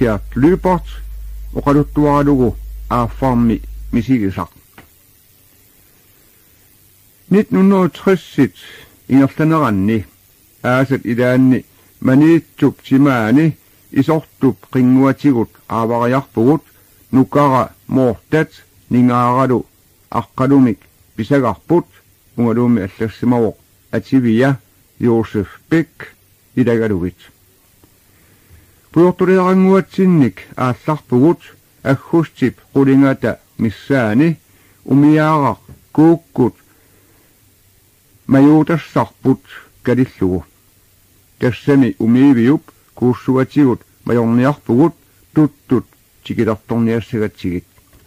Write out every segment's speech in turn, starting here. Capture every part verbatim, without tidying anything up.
kiat lypot uqaluttuaralugu aaffarmi misigisak nittenhundredeogtres ingerlaneranni aasat ilaanni maniitsup timaani isortup qinguatigut aavariarpugut nukara moortat ningaaralu aqqalumik pisagarput ungalumi allassimavoq ativia Josef Beck ilagalugit puyortuleranguatsinnik aallarpugut agghustip qulingata missaani umiaaraq kuukkut majuutassarput kalillugu tassami umiiviup kuussuatigut majorniarpugut tuttut tikilertorniassagatigit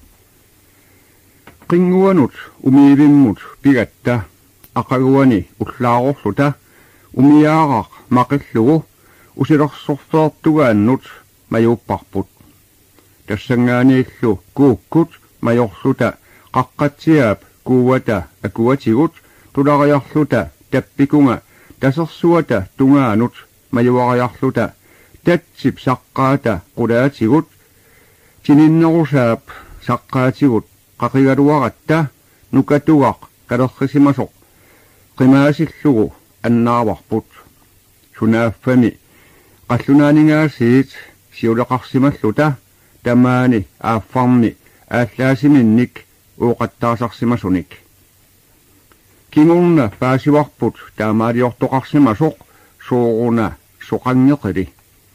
qinguanut umiivimmut pigatta aqaguani ullaarorluta umiaaraq maqillugu usilersorfeertugaannut majuupparput tassangaaniillu kuukkut majorluta qaqqatsiaap kuuwata akuatigut tulariarluta tappikunga tasersuata tungaanut majuariarluta tatsip saqqaata qulaatigut tininnerusaap saqqaatigut qaqigaluaratta nukatugaq kalerrisimasoq qimaasillugu annaavarput sunaaffami qallunaaningaasiit siuleqarsimalluta tamaani aaffarmi ааllaasiminnik uuqattaasarsimasunik kingurna paasivarput taamaaliortoqarsimasoq suuruna soqangeqili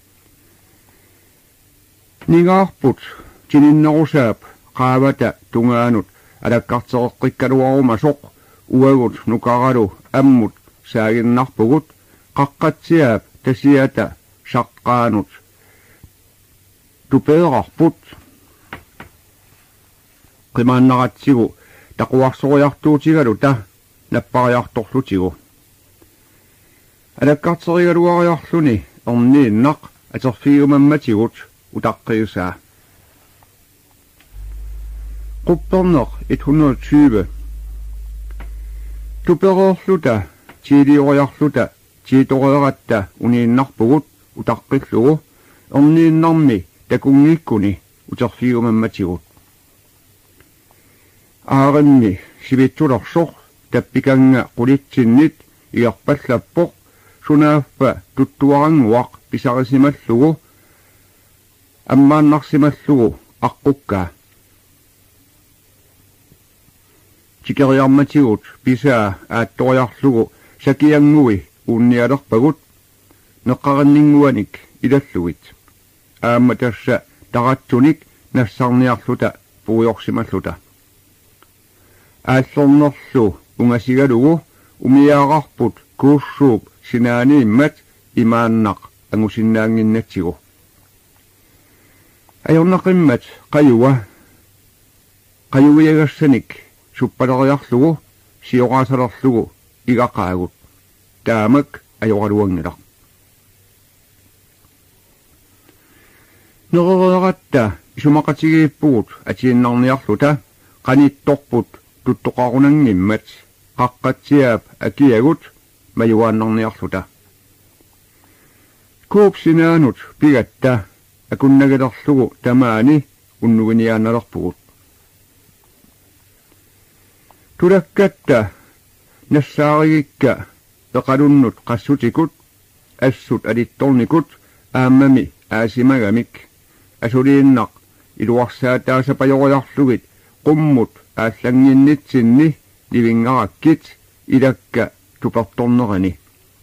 ningaarput tininnerusaap qaavata tungaanut alakkartereqqikkaluarumasoq uagut nukaralu ammut saaginnarpugut qaqqatsiaap tasiata saqqaanut tupeerarput qimaannaqatsigu taquarsorujartuutigaluta nappariartorlutigu alakkarterigaluariarluni orniinnaq aterfiumammatigut utaqqiusaa qupperneq et hundrede og tyve tuperorluta tiilioriarluta tiitoreeratta uniinnarpugut utaqqillugu orniinnarmi takungiikkuni uterfiumammatigut aarimmi sivittulersoq tappikanga qulitsinnit iarpallappoq sunaaffa tuttuaranguaq pisarisimallugu ammaannarsimallugu aqqukkaa tikeriarmatigut pisaa aattoriarlugu sakiangui uunnialerpagut neqqarinninguanik ilallugit aamma tassa tarattunik nassarniarluta puujorsimalluta aallernerlu ungasigalugu umiaaqarput kuussuup sinaaniimmat imaannaq angusinnaanginnatsigu ajornaqimmat qajuwa qajuviagassanik suppaleriarlugu sioraasalerlugu igaqaagut taamak ajoraluangilaq nerereratta isumaqatigiippugut atiinnarniarluta qanittorput tuttoqarunangimmat qaqqatsiaap akiagut majuaannarniarluta kuupsinaanut pigatta akunnagilerlugu tamaani unnuginiaannalerpugut tulakkatta nassaarigikka peqalunnut qassutikut assut alittornikut aammami aasimagamik asuliinnaq iluarsaataasapajoriarlugit qummut aallanginnitsinni livingarakkit ilakka tupertornerani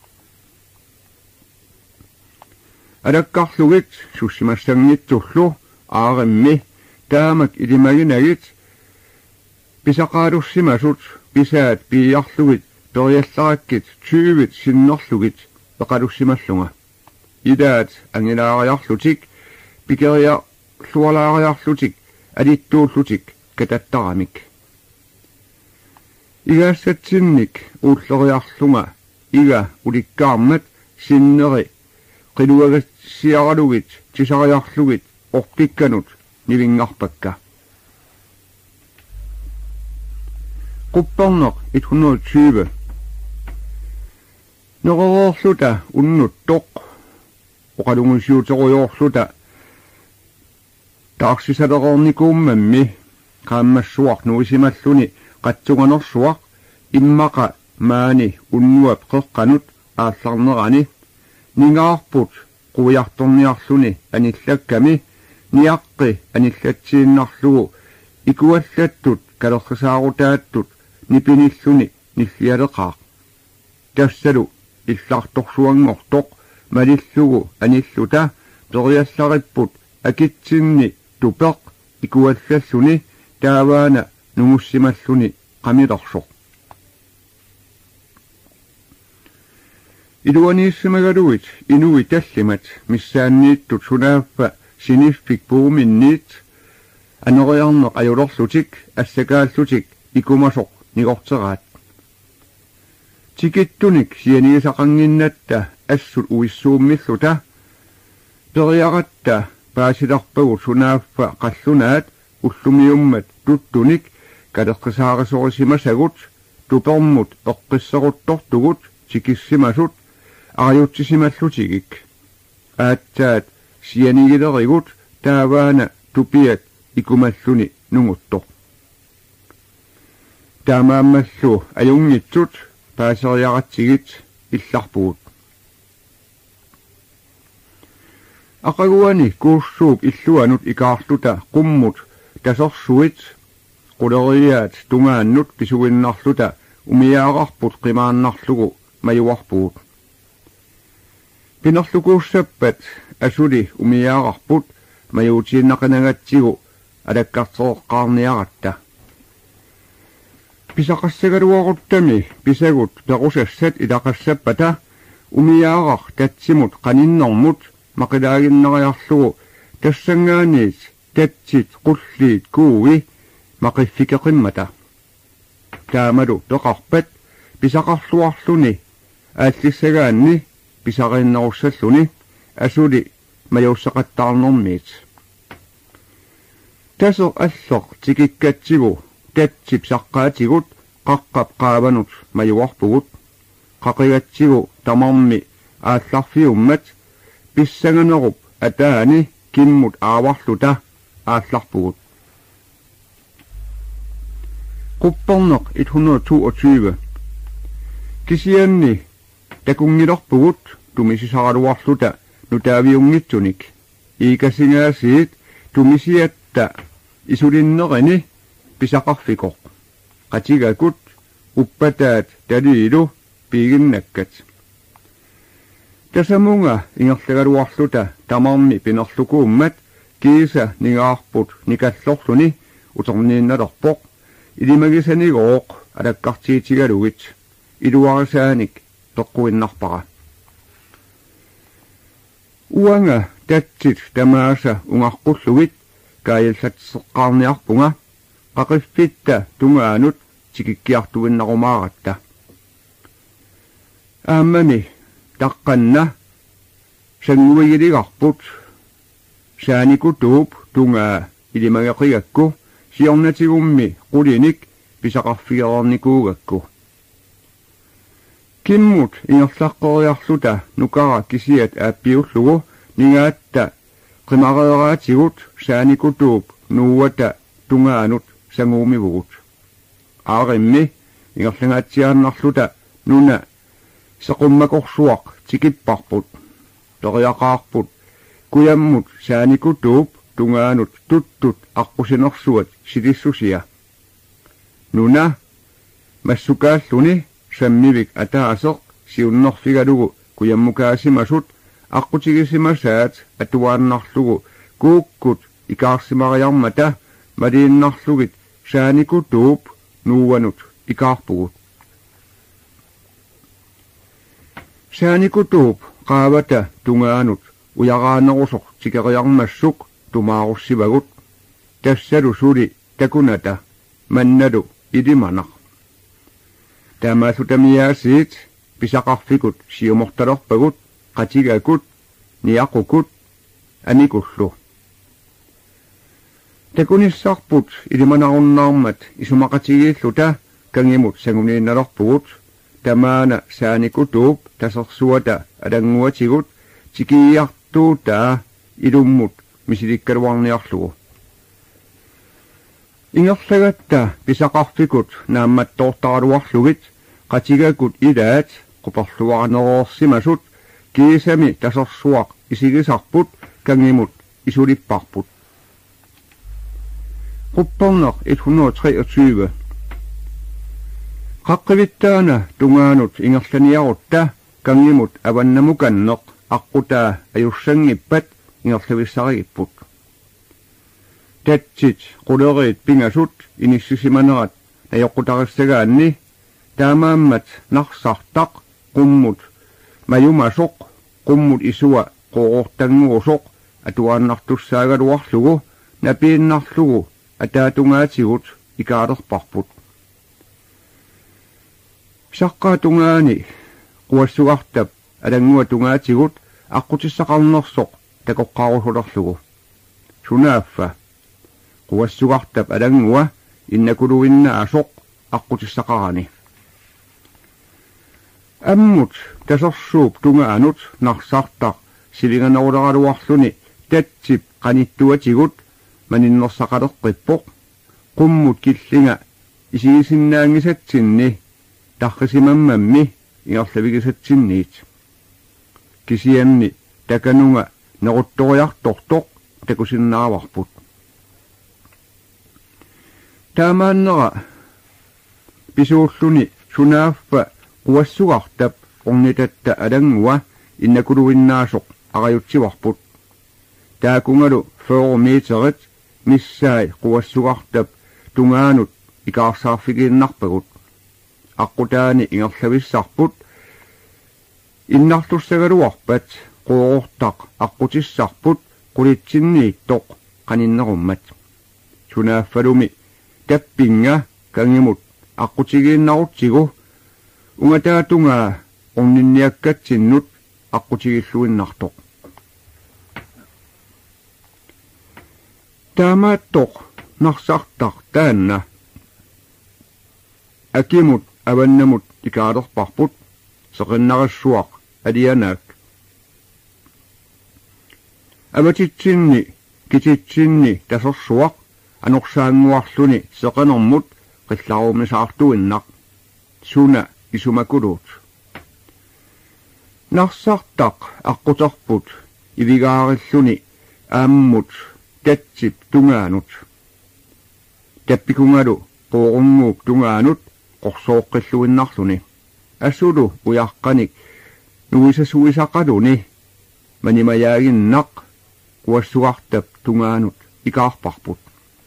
alakkarlugit sussimassangitsullu aarimmi taamak ilimaginagit pisaqaalussimasut pisaat piiarlugit periallarakkit tyvit sinnerlugit peqalussimallunga idaat angilaariarlutik pikeria lualaariarlutik alittuullutik katattaramik igassatsinnik uulleriarlunga iga ulikkaarmat sinneri qiluagassiaralugit tisariarlugit orpikkanut nivingarpakka qupperneq et hundrede og tyve nererorluta unnuttoq oqalungusiuteruyorluta Taaksisaderornikuummammi qaammassuaq nuisimalluni qatsunganersuaq immaqa maani unnuap qeqqanut aallarnerani ningaarput quiartorniarluni anillakkami niaqqi anillatsiinnarlugu ikuallattut kalerrisaarutaattut nipinilluni nillialeqaaq tassalu illartorsuangortoq malillugu anilluta periallaripput akitsinni tupeq ikuallalluni taavaana nungussimalлuni qamilersoq iluaniissimagaluit inui tallimat missaanniittut sunaaffa sinifpik puuminniit aneriarneq ajulorlutik assakaallutik ikumasoq nigorteraat tikittunik sianiisaqanginnatta assut uissuummilluta periaqatta paasilarpagut sunaaffa qallunaat ullumiummat tuttunik kaleqqisaarisorissimasagut tupermut eqqisseruttortugut tikissimasut ariutsisimallutigiik aattaat sianigilerigut taavaana tupiat ikumalluni nunguttoq taamaammallu ajungitsut paaseriaqatsigit illarpugut aqaguani kuussuuk illuanut ikaarluta qummut tasorsuit quleriaat tungaannut pisuginnarluta umiaaqarput qimaannarlugu majuarpugut pinerlukuussappat asuli umiaaqarput majuutiinnaqanagatsigu alakkartereqqaarniaratta pisaqassagaluaruttami pisagut perusassat ilaqassappata umiaaqar tatsimut qaninnermut maqilaaginneriarlugu tassangaaniit tatsit qulliit kuugi maqiffikeqimmata taamalu peqarpat pisaqarluarluni aallissagaanni pisaqinnerussalluni asuli majuussaqattaarnermiit taser alleq tikikkatsigu tatsip saqqaatigut qaqqap qaavanut majuarpugut qaqigatsigu tamarmi aallarfiummat pissanganerup ataani kimmut aawarluta aallarpugut qupperneq et hundrede toogtyve kisianni takungilerpugut tumisisaraluarluta nutaaviungitsunik iikasingaasiit tumisiatta isulinnerini pisaqarfikoq qatigakut uppataat taliilu piiginnakkat tasamunga ingerlagaluarluta tamarmi pinerlukuummat kiisa ningaarput nikallorluni uterniinnalerpoq ilimagisanigooq alakkartiitigalugit iluarisaanik peqquinnarpara uanga tatsit tamaasa ungarqullugit kaayallatseqqaarniarpunga qaqiffitta tungaanut tikikkiartuginnarumaaratta aammami taqqanna sanguigiligarput saanikutuup tungaa ilimageqigakku siornatigummi qulinik pisaqarfigerernikuugakku kimmut ingerlaqqeriarluta nukara kisiat aappiullugu ningaatta qimareeraatigut saanikutuup nuuwata tungaanut sanguumivugut aarimmi ingerlangaatsiaannarluta nuna seqummakorsuaq tikipparput periaqaarput kuyammut saanikutuup tungaanut tuttut aqusinersuat silissusia nuna massukaalluni sammivik ataaseq siunnerfigalugu kuyammukaasimasut aqutigisimasaat atuaannarlugu kuukkut ikaarsimariarmata maliinnarlugit saanikutuup nuuwanut ikaarpugut saanikutuup qaavata tungaanut uyaraanerusoq tikeriarmassuk tumaarussivagut tassalu suli takunata mannalu ilimanaq taamaasutamiaasiit pisaqarfikut siumortalerpagut qatigakut niaqukut amikullu takunissarput ilimanarunnaarmat isumaqatigiilluta kangimut sanguniinnalerpugut tamaana saanikutuup tasersuata alanguatigut tikiiartuutaa ilummut misilikkaluarniarlugu Ingerlagatta pisaqarfikut naammattoortaraluarlugit qatigakut ilaat quparluaranerorsimasut kiisami tasersuaq isigisarput kangimut isulipparput. Qupparneq et hundrede og treogtyve. Qaqqivittaana tungaanut ingerlaniarutta kangimut avannamukanneq aqutaa ajussangippat ingerlavissarigipput. Tatsit quleriit pingasut inissisimanerat najoqqutarisagaanni taamaammat narsartaq qummut majumasoq qummut isua qoortanguusoq atuaannartussaagaluarlugu napiinnarlugu ataatungaatigut ikaalerparput. Saqqaatungaani quassuartap alangua tungaatigut aqutissaqarnersoq takoqqaarusulerlugu. Sunaaffa quassuartap alangua innakuluinnaasoq aqutissaqarani. Ammut tasersuup tungaanut narsartaq silinganeruleraluarluni tatsip qanittuatigut maninnersaqaleqqippoq qummut killinga isigisinnaangisatsinni tarrisimammammi ingerlavigisatsinniit. Kisianni takanunga neruttoriartortoq takusinnaavarput. Taamaannera pisuulluni sunaaffa quassugartap ornitatta alangua innakuluinnaasoq arajutsivarput. Taakungalu fyrre meterit missaai quassugartap tungaanut ikaarsaarfigiinnarpagut. Aqutaani ingerlavissarput innartussagaluarpat qoorortaq aqutissarput qulitsinniittoq qaninnerummat. Sunaafalumi tappinga kangimut aqutigiinnarutsigu ungataatungaa orninniakkatsinnut aqutigilluinnartoq. Taamaattoq narsartaq taanna akimut avannamut ikaalerparput seqinnarissuaq alianaak. Avatitsinni kititsinni tasersuaq anorsaanguarluni seqanermut qillarumisaartuinnaq suna isumakuluut. Narsartaq aquterput ivigaarilluni aammut tatsip tungaanut. Tappikungalu qoorunguuk tungaanut qorsooqqilluinnarluni. Asulu uyaqqanik nuisasuisaqaluni manimayaaginnaq quassuartap tungaanut ikaarparput.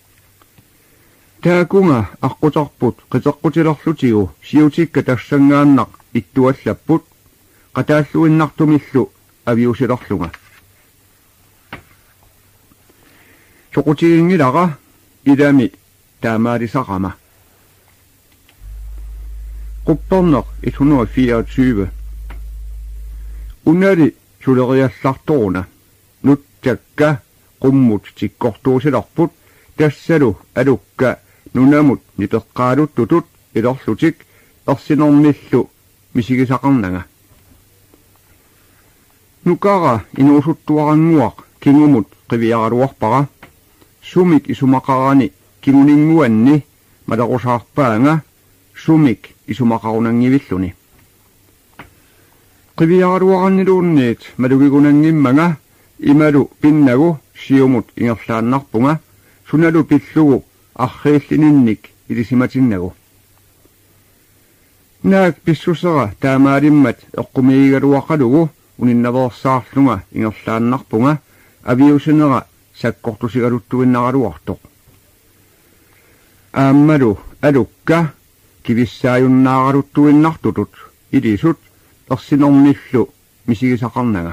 Taakunga aqutarput qiteqqutilerlutigu siutikka tassangaannaq ittuallapput qataalluinnartumillu aviusilerlunga. Soqutigingilaqa ilami taamaalisaqama. Qupparneq et hundrede og fireogtyve. Unali suleriallartoruna nuttakka qummut tikkortuusilerput tassalu alukka nunamut niteqqaaluttutut ilerlutik ersinermillu misigisaqarnanga. Nukara inuusuttuaranguaq kingumut qiviaraluarpara sumik isumaqarani kinguninguanni malarusaarpaanga sumik isumaqarunangivilluni. Qiviaraluaranniluunniit malugigunangimmanga imalu pinnagu siumut ingerlaannarpunga sunalu pillugu arreillininnik ilisimatinnagu. Naak pissusera taamaalimmat eqqumiigaluaqalugu uninnaversaarlunga ingerlaannarpunga aviusinera sakkortusigaluttuinnaraluartoq. Aammalu alukka kivissaajunnaaraluttuinnartutut ilisut ersinermillu misigisaqarnaga.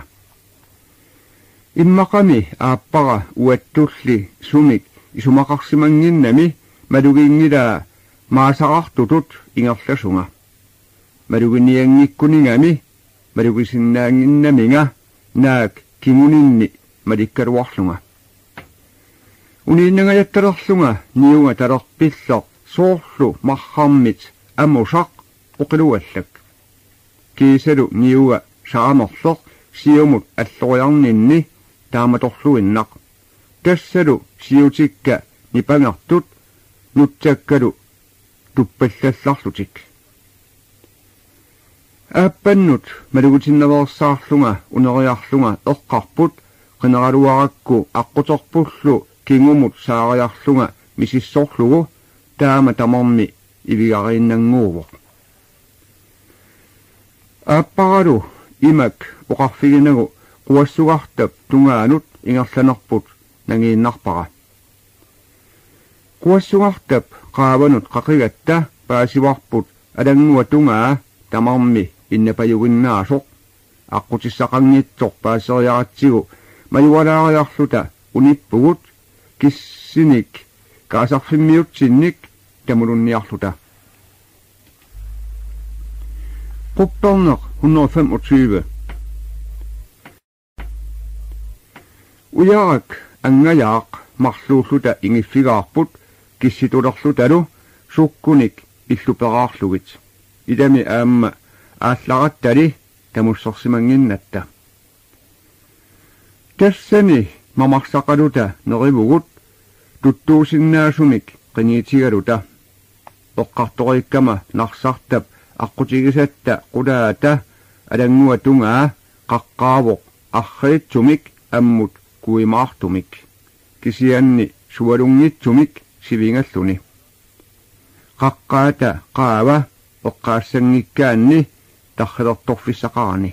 Immaqami aappara uattulli sumik isumaqarsimanginnami malugingilaa maasaqartutut ingerlasunga. Maluginianngikkuningami malugisinnaanginnaminga naak kinguninni malikkaluarlunga. Uniinnangajattalerlunga niunga talerpilleq soorlu marharmit amusaq uqiluallak. Kiisalu niuga saamerleq siumut alloriarninni taamatorluinnaq. Tassalu siutikka nipangertut nuttakkalu tuppallallarlutik ааппаннут малугутиннавеерсаарлунга унериарлунга эққарпут qineraluarakku аққуторпуллу кингумут саариарлунга мисиссорлугу таама тамарми ивигарииннангуувоқ ааппаралу имак оқарфигинагу quassugартап тунгаанут ингерланерпут нагииннарпара quassugартап qaаванут qaqigатта паасиварпут алангуа тунгаа тамарми иннапаюгиннаасоқ аққутиссақангитсоқ паассериаратсигу маювалаариарлута униппугут киссиник каасарфиммиутсинник тамулунниарлута qupperneq et hundrede og femogtyve ujarak angajaaq marluulluta ingiffigaarput kissitulerlutalu sukkunik illuperaarlugit idami aamma aallaраttали tamussorsimanginnatta тассани мамарсақалута неривугут туттуусиннаасумик qiniitigaluta эққарториккама нарсартап аққутигисатта қулаата алангуа тунгаа қаққаавоқ арриитсумик аммут куимаартумик кисианни суалунгитсумик сивингаллуни қаққаата qaava эққаассангиккаанни тархилерторфиссақарани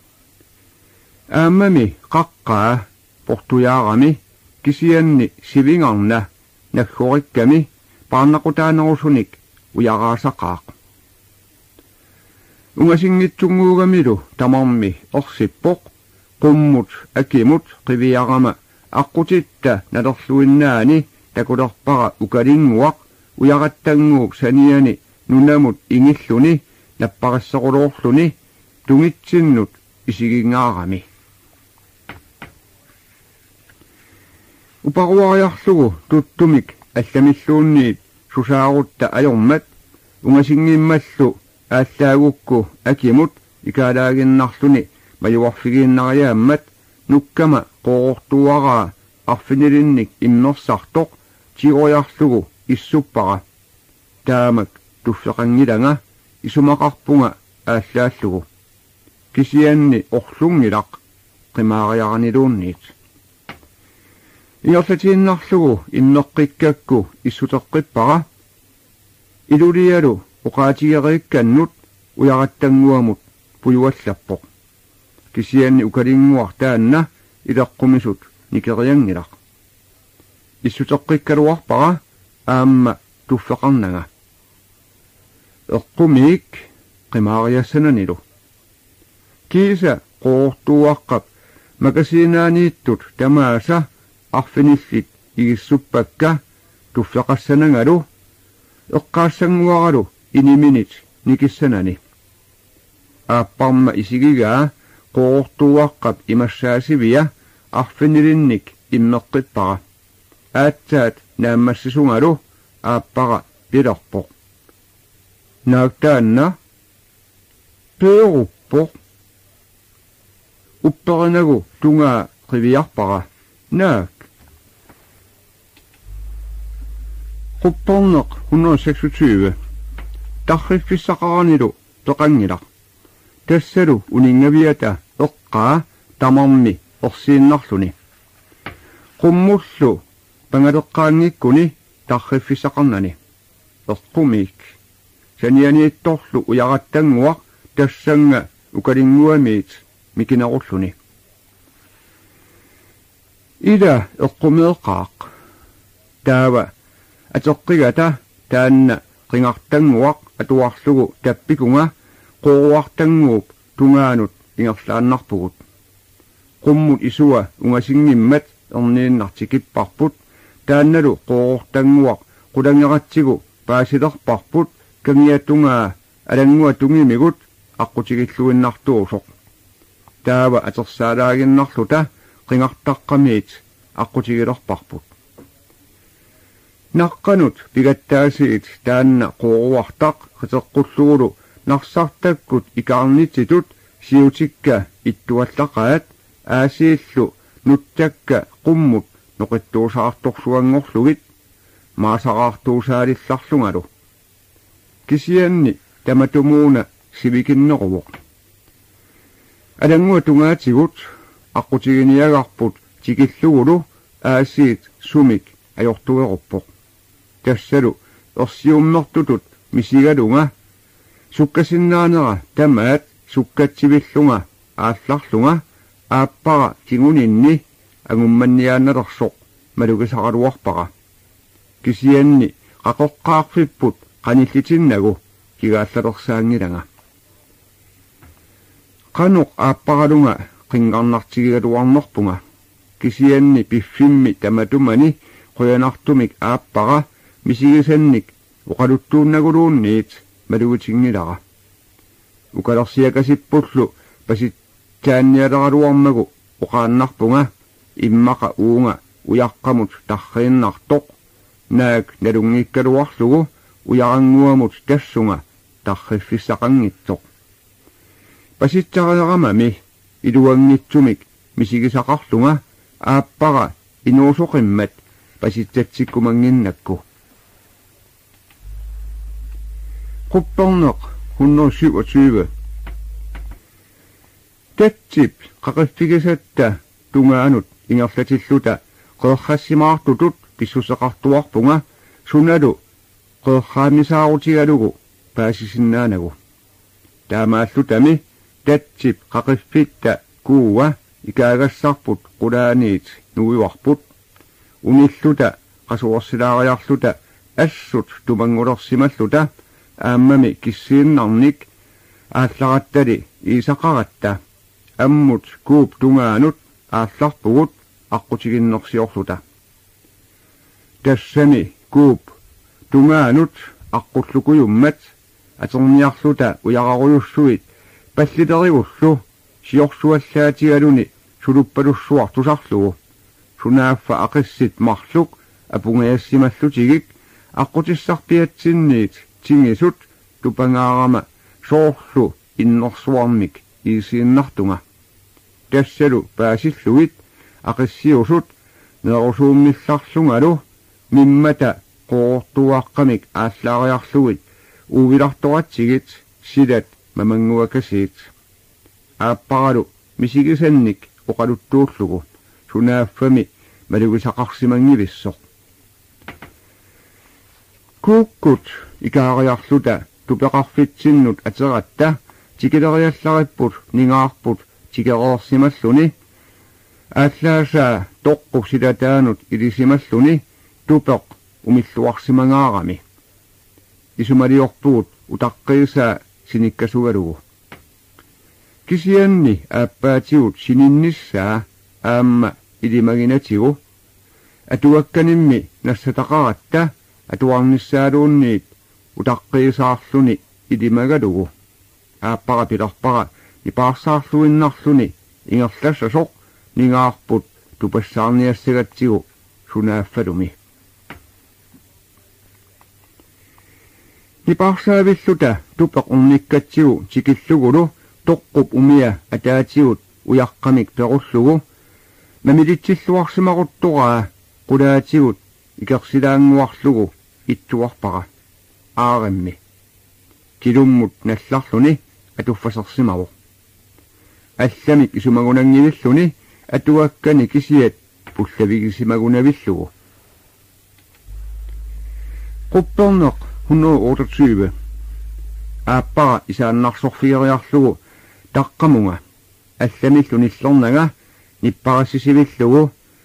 аамами қаққаа портуяарами кисианни сивингарна наггорикками парнақутаанерусуник уяраасақаақ унгасингитсунгуугамилу тамарми орсиппоқ qumмут акимут qivиарама аққутитта налерлуиннаани такулерпара укалингуақ уяраттангуук саниани нунамут ингиллуни наппарассақулоорлуни тунгитсиннут исигингаарами упаруариарлугу туттумик алламиллуунниит сусаарутта алормат унгасингиммаллу ааллаагукку акимут икаалаагиннарлуни маюарфигииннариааммат нуккама qoortuaraa arfinilинник иммерсартоқ тиоярлугу иссуппара таамак туффеқангиланга исумақарпунга ааллааллугу кисианни орлунгилақ qimaaриарнилуунниит иорлатииннарлугу иммеққиккакку иссутеққиппара илулиалу оқаатигерикканнут уяраттангуамут пуюаллаппоқ кисианни укалингуартаанна илеққумисут никериангилақ иссутеққиккалуарпара аамма туффеқарнага эққумиик qimaaриассананилу киса qoortuuaqqap макасинаанииттут тамааса арфиниллит игиссуппакка туффеқассанангалу эққаассангуаралу iniminit никиссанани ааппарма исигигаа qoortuuaqqap имассаасивия арфинилинник иммеққиппара аатсаат нааммассисунгалу ааппара пилерпоқ наактаанна пееруппоқ упперинагу тунгаа qivиарпара наак qupperneq et hundrede og seksogtyve tarriffissaqaranilу toqangilaq tassalu uningaviata eqqaa tamarmi orsiinnarluni qummullu pangaleqqaangikkuni tarriffissaqarnani eqqumik sanianiittorlu uyarattanguaq tassanga ukalinguamiit mikinerulluni ila eqqumeeqaaq taava ateqqigata taanna qingartanguaq atuarlugu tappikunga qoruartanguup tungaanut ingerlaannarpugut qummut isua ungasingimmat erniinnartikipparput taannalu qorurtanguaq qulangeratsigu paasilerparput kangiatungaa alangua tungimigut аққутигиллуиннартуусоқ таава атерсаалаагиннарлута qingartaqqamiit аққутигилерпарпут наққанут пигаттаасиит таанна қооруартақ қитеққуллугулу нарсартаккут икаарнититут сиутикка иттуаллақаат аасииллу нуттакка қуммут ноқиттуусаарторсуангорлугит maasaqaartuusaalillarlungalu kisianni tamatumuuna sivikinneruvoq alangua tungaatigut aqutiginiagarput tikillugulu aasiit sumik ajortueruppoq tassalu orsiummertutut misigalunga sukkasinnaanera tamaat sukkatsivillunga aallarlunga aappara tinguninni angummanniaannalersoq malugisaqaluarpaqa kisianni qaqoqqaarfipput qanillitinnagu kigaallalorsaangilanga qanuq aapparalunga qingarnartigigaluarnerpunga kisianni piffimmi tamatumani qoyanartumik aappara misigisannik uqaluttuunnaguluunniit malugitingilara ukalersiakasippullu pasitsaannialeraluarmagu uqaannarpunga immaqa uunga uyaqqamut tarriinnartoq naak nalungikkaluarlugu uyaranguamut tassunga tarriffissaqangittoq pasitsareramami iluangitsumik misigisaqarlunga aappara inuusoqimmat pasitsatsikkumanginnakku qupperneq et hundrede syvogtyve tatsip qaqiffigisatta tungaanut ingerlatilluta qeerrassimaartutut pissuseqartuarpunga sunalu qeerraamisaarutigalugu paasisinnaanagu taamaallutami tatsip qaqiffitta kuuwa ikaagassarput qulaaniit nuiwarput unilluta qasuorsilaariarluta assut tumangulersimalluta aammami kissiinnarnik aallaраttали iisaqaratta ammut kuup tungaanut aallarpugut aqutiginnersiorluta tassani kuup tungaanut aqullukuyummat aterniarluta uyaqaruyussuit palliterigullu siorsuallaatigaluni suluppalussuartusarlugu sunaaffa aqissit marluk apungayassimallutigik aqutissarpiatsinniit tingisut tupangaarama soorlu innersuarmik iisiinnartunga tassalu paasillugit aqissiusut neerusuummillarlungalu mimmata qoortuaqqamik aallaariarlugit uuvilartoratsigit silat mamanguakasiit aapparalu misigisannik oqaluttuullugu sunaaffami malugisaqarsimangivissor kuukkut ikaariarluta tupeqarfitsinnut ateratta tikileriallaripput ningaarput tikereersimalluni ааllaасаа тоққу силатаанут илисималлуни тупеқ умиллуарсимангаарами исумалиорпугут утаққиисаа синиккасугалугу кисианни ааппаатигут сининниссаа аама илимагинатигу атуакканимми нассатақаратта атуарниссаалуунниит утаққиисаарлуни илимагалугу ааппара пиларпара ипаарсаарлуиннарлуни ингерлассасоқ ningaarput tupassаарniassagatsigu sunaaffalumi nipaarsaavilluta tupeq unnikkatsigu tikillugulu toqqup umia ataatigut uyaqqamik perullugu namilitsilluarsimaquttoraa qulaatigut ikersilaanguarlugu ittuarpaqa aarammi kilummut nallarluni atuffasersimaru allamik isumagunangivilluni atuakkani kisiat pullavigisimagунавиллугу qupperneq et hundrede otteogtyve aappara isaannarsorfieriarlugu taqqamunga allamillunillernaga nipparassisivillugu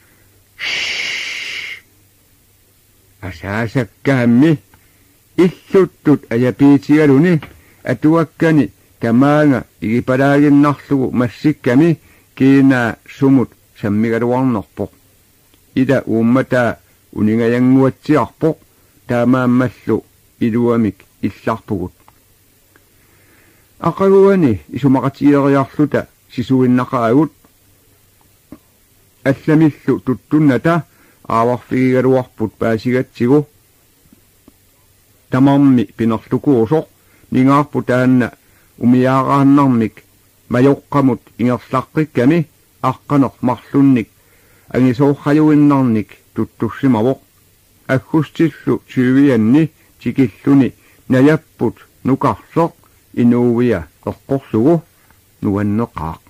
asaasakkaammi illuttut ajapiitigaluni atuakkani tamaanga igipalaaginnarlugu massikkami kiinaa sumut sammigaluarnerpoq ida uummataa uningayanguatsiarpoq taamaammallu iluamik illarpugut aqaguani isumaqatieriarluta sisuinnaqaagut allamillu tuttunnata aawarfigigaluarput paasigatsigu tamarmi pinerlukuusoq ningaarputaanna umiaaraannarmik majoqqamut ingerlaqqikkami aqqaneq marlunnik angisoorrajuinnarnik tuttussimavoq аггустиллу tyvianni tikilluni najapput nuqarsoq inuuvia eqqorlugu nuanneqaaq